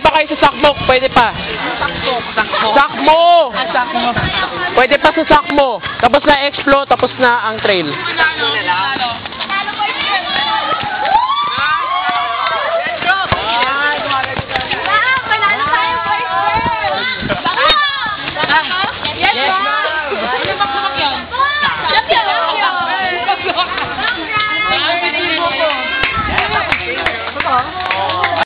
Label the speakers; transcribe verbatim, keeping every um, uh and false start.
Speaker 1: pa kayo sa sakmok, pwede pa.
Speaker 2: Sakto. Sakto.
Speaker 1: Sakmo!
Speaker 2: Ah, sakto.
Speaker 1: Pwede pa sa sakmo. Tapos na explode, tapos na ang trail.